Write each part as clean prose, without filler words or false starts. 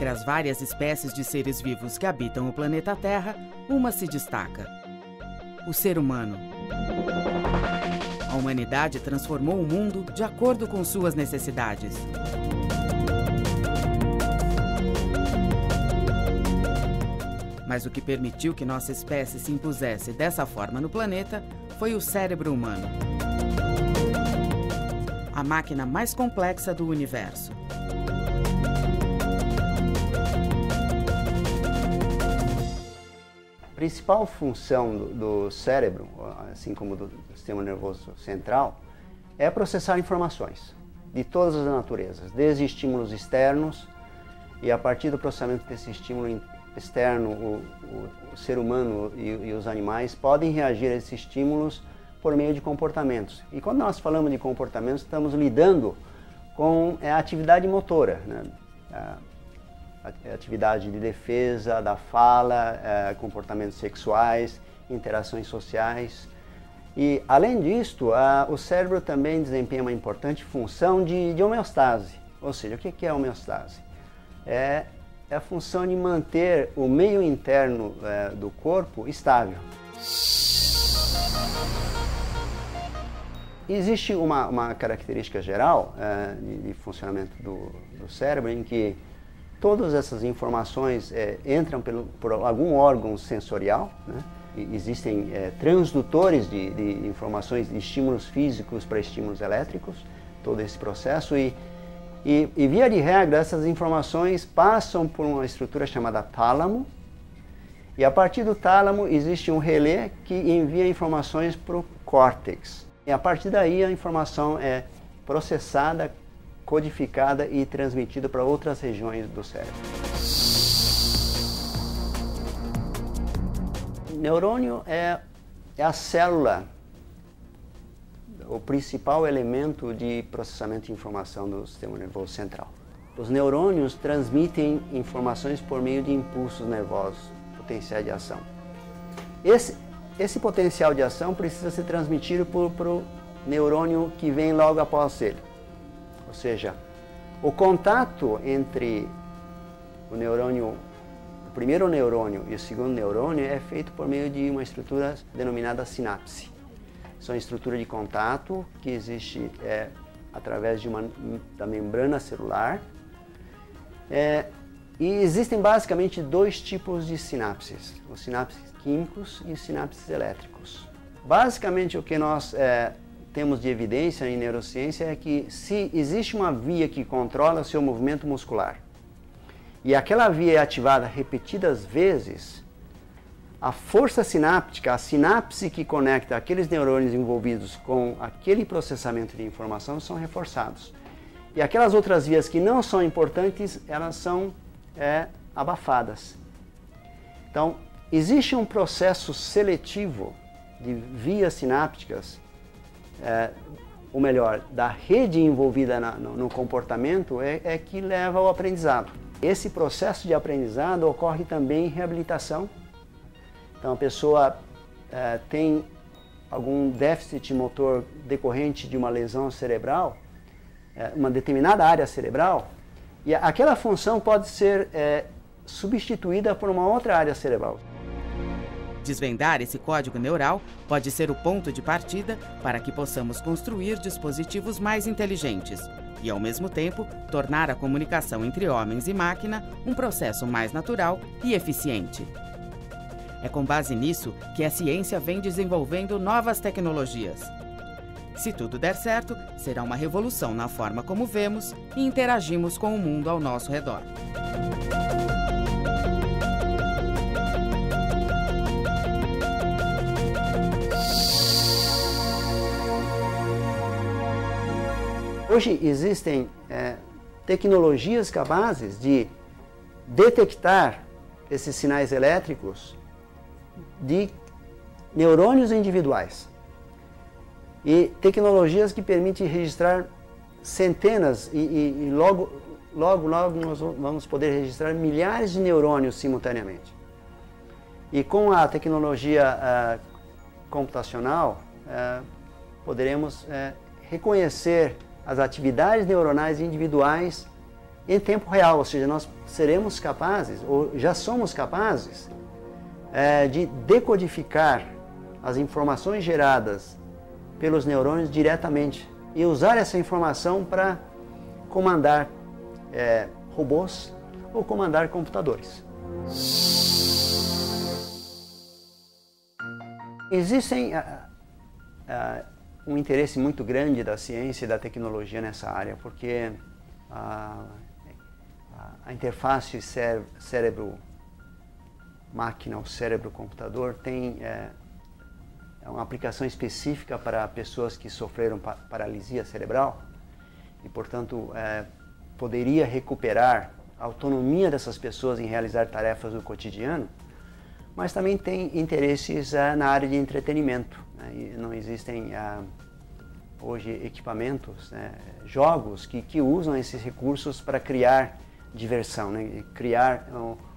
Dentre as várias espécies de seres vivos que habitam o planeta Terra, uma se destaca: o ser humano. A humanidade transformou o mundo de acordo com suas necessidades. Mas o que permitiu que nossa espécie se impusesse dessa forma no planeta foi o cérebro humano. A máquina mais complexa do universo. A principal função do cérebro, assim como do sistema nervoso central, é processar informações de todas as naturezas, desde estímulos externos, e a partir do processamento desse estímulo externo, o ser humano e os animais podem reagir a esses estímulos por meio de comportamentos. E quando nós falamos de comportamentos, estamos lidando com a atividade motora, né? A atividade de defesa, da fala, comportamentos sexuais, interações sociais. E, além disto, o cérebro também desempenha uma importante função de homeostase. Ou seja, o que é a homeostase? É a função de manter o meio interno do corpo estável. Existe uma característica geral de funcionamento do cérebro em que todas essas informações entram por algum órgão sensorial, né? Existem transdutores de informações, de estímulos físicos para estímulos elétricos, todo esse processo, e via de regra essas informações passam por uma estrutura chamada tálamo, e a partir do tálamo existe um relé que envia informações para o córtex. E a partir daí a informação é processada, codificada e transmitida para outras regiões do cérebro. O neurônio é a célula, o principal elemento de processamento de informação do sistema nervoso central. Os neurônios transmitem informações por meio de impulsos nervosos, potenciais de ação. Esse potencial de ação precisa ser transmitido para o neurônio que vem logo após ele. Ou seja, o contato entre o primeiro neurônio e o segundo neurônio é feito por meio de uma estrutura denominada sinapse. São estrutura de contato que existe através da membrana celular. E existem basicamente dois tipos de sinapses, os sinapses químicos e os sinapses elétricos. Basicamente o que nós temos de evidência em neurociência é que se existe uma via que controla o seu movimento muscular e aquela via é ativada repetidas vezes, a força sináptica, a sinapse que conecta aqueles neurônios envolvidos com aquele processamento de informação são reforçados. E aquelas outras vias que não são importantes, elas são abafadas. Então, existe um processo seletivo de vias sinápticas, ou melhor, da rede envolvida no comportamento que leva ao aprendizado. Esse processo de aprendizado ocorre também em reabilitação. Então a pessoa tem algum déficit motor decorrente de uma lesão cerebral, uma determinada área cerebral, e aquela função pode ser substituída por uma outra área cerebral. Desvendar esse código neural pode ser o ponto de partida para que possamos construir dispositivos mais inteligentes e, ao mesmo tempo, tornar a comunicação entre homens e máquina um processo mais natural e eficiente. É com base nisso que a ciência vem desenvolvendo novas tecnologias. Se tudo der certo, será uma revolução na forma como vemos e interagimos com o mundo ao nosso redor. Hoje existem tecnologias capazes de detectar esses sinais elétricos de neurônios individuais e tecnologias que permitem registrar centenas e logo nós vamos poder registrar milhares de neurônios simultaneamente. E com a tecnologia computacional poderemos reconhecer as atividades neuronais individuais em tempo real, ou seja, nós seremos capazes, ou já somos capazes, de decodificar as informações geradas pelos neurônios diretamente e usar essa informação para comandar robôs ou comandar computadores. Existem um interesse muito grande da ciência e da tecnologia nessa área, porque a interface cérebro-máquina ou cérebro-computador tem uma aplicação específica para pessoas que sofreram paralisia cerebral e, portanto, poderia recuperar a autonomia dessas pessoas em realizar tarefas do cotidiano, mas também tem interesses na área de entretenimento, né? E não existem hoje equipamentos, né, jogos que usam esses recursos para criar diversão, né, criar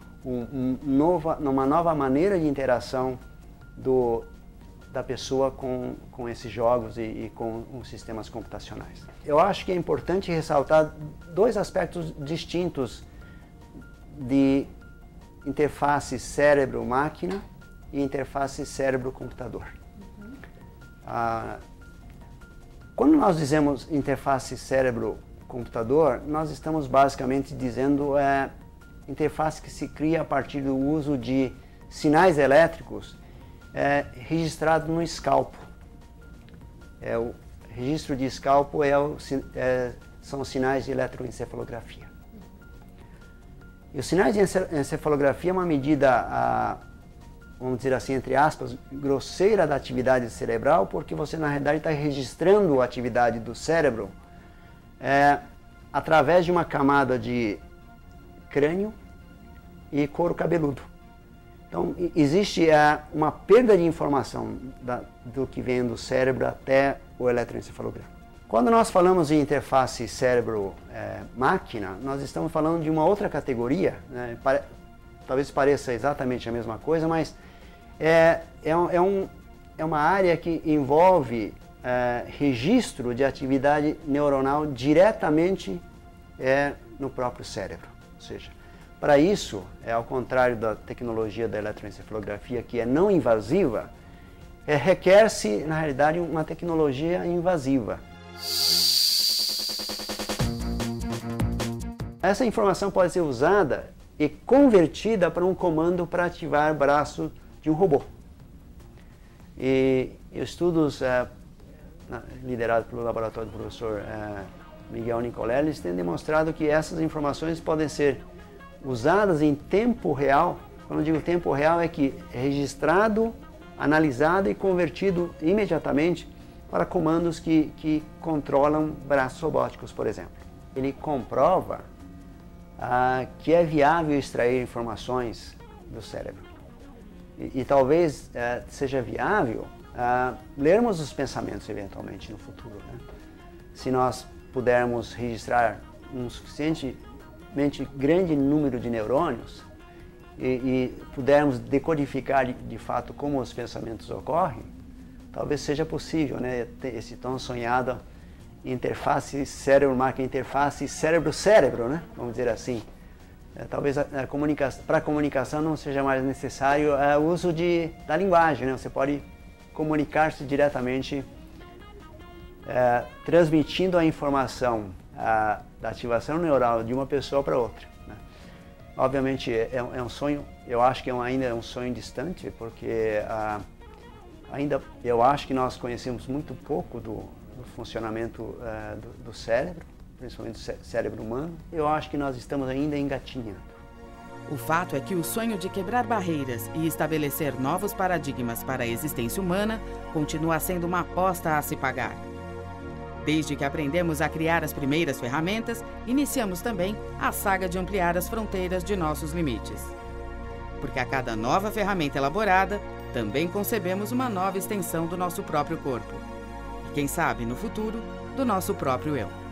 uma nova maneira de interação da pessoa com esses jogos e com os sistemas computacionais. Eu acho que é importante ressaltar dois aspectos distintos de interface cérebro-máquina e interface cérebro-computador. Quando nós dizemos interface cérebro-computador, nós estamos basicamente dizendo interface que se cria a partir do uso de sinais elétricos registrados no escalpo. O registro de escalpo são os sinais de eletroencefalografia. E os sinais de encefalografia é uma medida, vamos dizer assim, entre aspas, grosseira da atividade cerebral, porque você, na realidade, está registrando a atividade do cérebro através de uma camada de crânio e couro cabeludo. Então, existe uma perda de informação do que vem do cérebro até o eletroencefalograma. Quando nós falamos de interface cérebro-máquina, nós estamos falando de uma outra categoria, né? Talvez pareça exatamente a mesma coisa, mas é uma área que envolve registro de atividade neuronal diretamente no próprio cérebro. Ou seja, para isso, ao contrário da tecnologia da eletroencefalografia, que é não invasiva, requer-se, na realidade, uma tecnologia invasiva. Essa informação pode ser usada e convertida para um comando para ativar o braço de um robô. E estudos liderados pelo laboratório do professor Miguel Nicolelli têm demonstrado que essas informações podem ser usadas em tempo real. Quando eu digo tempo real, é que é registrado, analisado e convertido imediatamente para comandos que controlam braços robóticos, por exemplo. Ele comprova que é viável extrair informações do cérebro. E talvez seja viável lermos os pensamentos eventualmente no futuro, né? Se nós pudermos registrar um suficientemente grande número de neurônios e pudermos decodificar de fato como os pensamentos ocorrem, talvez seja possível, né, ter esse tão sonhado interface cérebro-máquina, interface cérebro-cérebro, né, vamos dizer assim. Talvez para a comunicação não seja mais necessário o uso da linguagem, né? Você pode comunicar-se diretamente transmitindo a informação da ativação neural de uma pessoa para outra, né? Obviamente é um sonho, eu acho que ainda é um sonho distante, porque ainda eu acho que nós conhecemos muito pouco do funcionamento do cérebro, principalmente do cérebro humano. Eu acho que nós estamos ainda engatinhando. O fato é que o sonho de quebrar barreiras e estabelecer novos paradigmas para a existência humana continua sendo uma aposta a se pagar. Desde que aprendemos a criar as primeiras ferramentas, iniciamos também a saga de ampliar as fronteiras de nossos limites. Porque a cada nova ferramenta elaborada, também concebemos uma nova extensão do nosso próprio corpo. E quem sabe, no futuro, do nosso próprio eu.